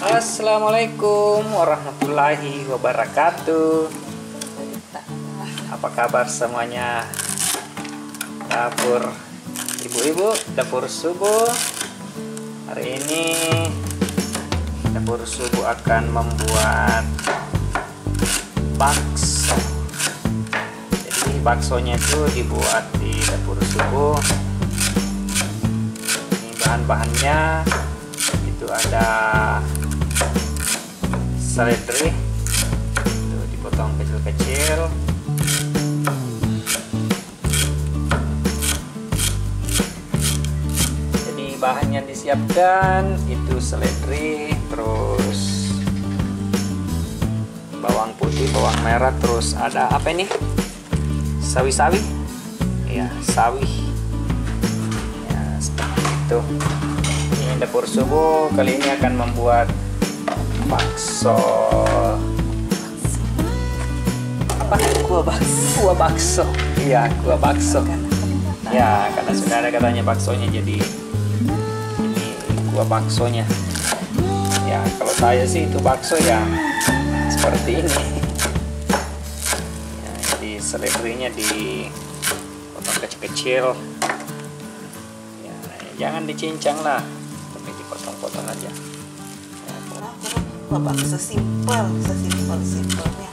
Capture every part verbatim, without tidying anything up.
Assalamualaikum warahmatullahi wabarakatuh. Apa kabar semuanya? Dapur ibu-ibu, dapur subuh. Hari ini dapur subuh akan membuat bakso. Jadi baksonya itu dibuat di dapur subuh. Ini bahan-bahannya itu ada seledri, itu dipotong kecil-kecil. Jadi bahan yang disiapkan itu seledri, terus bawang putih, bawang merah, terus ada apa ini? Sawi-sawi, ya sawi, ya seperti itu. Ini dapur subuh kali ini akan membuat bakso. Apa? Kuah bakso. Kuah bakso. Iya, kuah bakso. Ya, karena sudah ada katanya baksonya, jadi ini kuah baksonya. Ya, kalau saya sih itu bakso ya seperti ini. Ya, jadi seledrinya dipotong kecil-kecil. Ya, jangan dicincang lah, tapi dipotong-potong aja. Kuah bakso simpel, sesimpel simpelnya.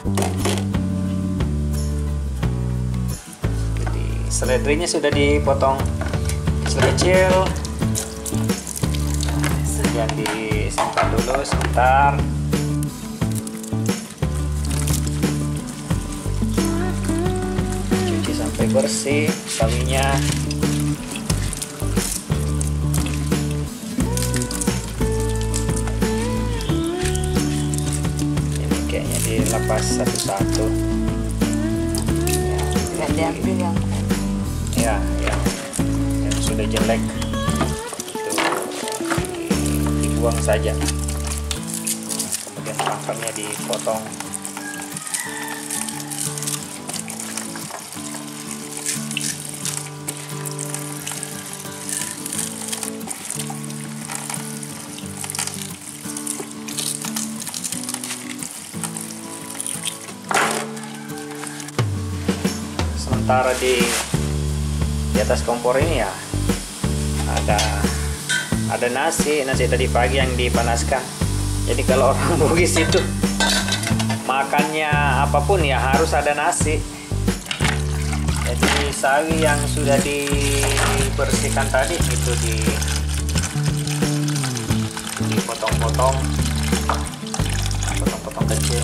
Jadi seledrinya sudah dipotong kecil-kecil. Kemudian disimpan dulu sebentar. Cuci sampai bersih sawinya. Dilepas satu-satu. Ya, diambil yang ya, yang yang sudah jelek itu dibuang saja. Kemudian pangkalnya dipotong. Sementara di di atas kompor ini ya ada ada nasi nasi tadi pagi yang dipanaskan. Jadi kalau orang Bugis itu makannya apapun ya harus ada nasi. Jadi sawi yang sudah dibersihkan tadi itu di dipotong-potong potong-potong kecil.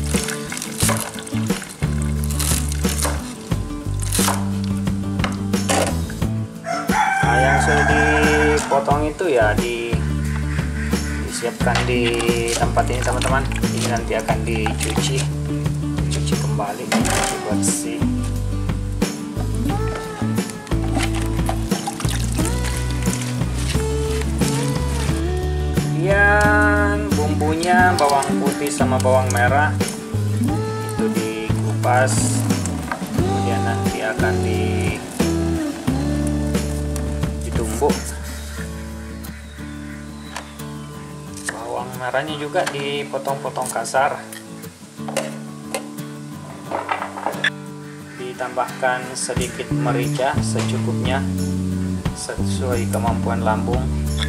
Yang sudah dipotong itu ya di, disiapkan di tempat ini teman-teman. Ini nanti akan dicuci cuci kembali, dicuci bersih. Kemudian bumbunya bawang putih sama bawang merah itu dikupas, kemudian nanti akan di tumbuk. Bawang merahnya juga dipotong-potong kasar. Ditambahkan sedikit merica secukupnya sesuai kemampuan lambung.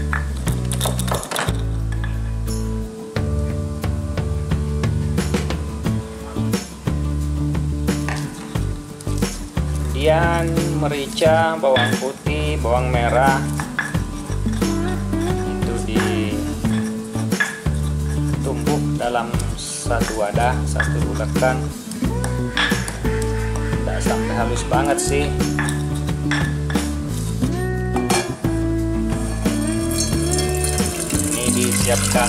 Kemudian merica, bawang putih, bawang merah itu ditumbuk dalam satu wadah, satu ulekan. Tidak sampai halus banget sih. Ini disiapkan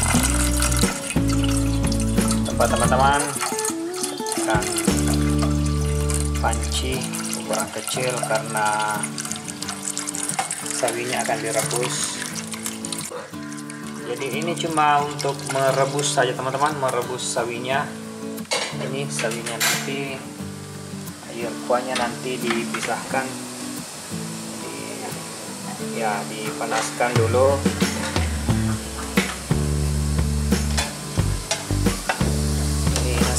tempat teman-teman akan panci ukuran kecil karena sawinya akan direbus. Jadi ini cuma untuk merebus saja teman-teman, merebus sawinya. Ini sawinya nanti, air kuahnya nanti dipisahkan, di, ya dipanaskan dulu.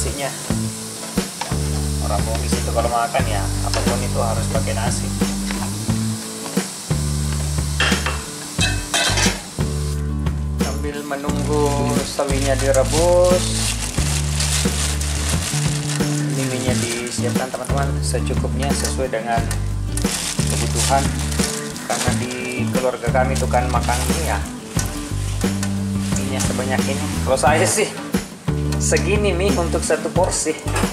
porsinya. Orang Bugis itu kalau makan ya apapun itu harus pakai nasi. Sambil menunggu sawinya direbus, ini minyak disiapkan teman-teman secukupnya sesuai dengan kebutuhan, karena di keluarga kami itu kan makan mie ya, minyak sebanyak ini. Kalau saya sih segini mie untuk satu porsi.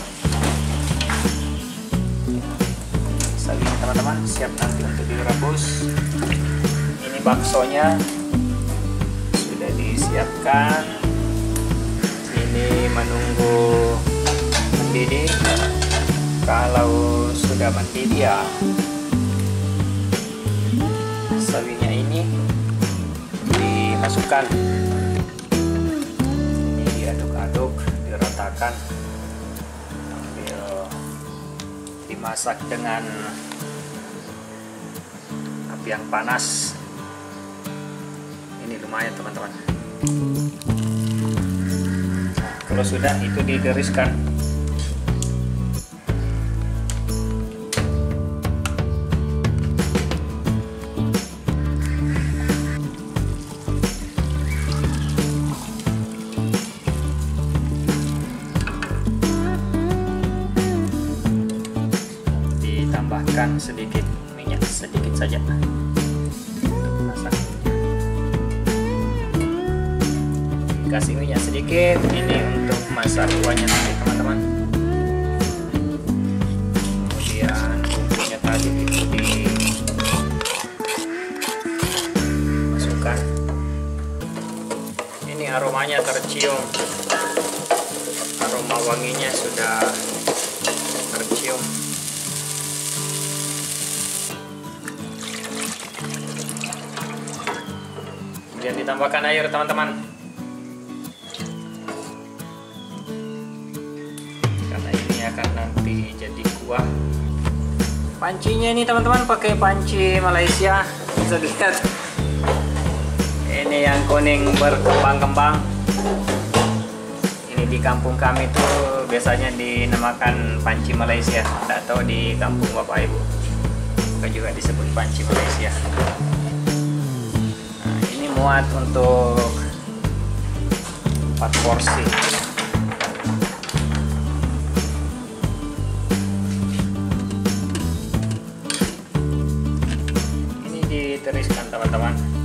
Sawinya teman-teman siap nanti untuk direbus. Ini baksonya sudah disiapkan, ini menunggu mendidih. Kalau sudah mendidih ya sawinya ini dimasukkan, ini diaduk-aduk, diratakan, sambil dimasak dengan api yang panas. Ini lumayan teman-teman. Nah, kalau sudah itu ditiriskan. Tambahkan sedikit minyak, sedikit saja untuk masak. Kasih minyak sedikit, ini untuk masak kuahnya nanti teman-teman. Kemudian bumbunya tadi itu dimasukkan. Ini aromanya tercium, aroma wanginya sudah tercium. Kemudian ditambahkan air teman-teman, karena ini akan nanti jadi kuah. Pancinya ini teman-teman pakai panci Malaysia, bisa dilihat. Ini yang kuning berkembang-kembang. Ini di kampung kami tuh biasanya dinamakan panci Malaysia. Tak tahu di kampung bapak ibu juga disebut panci Malaysia. Muat untuk empat porsi. Ini ditiriskan teman-teman.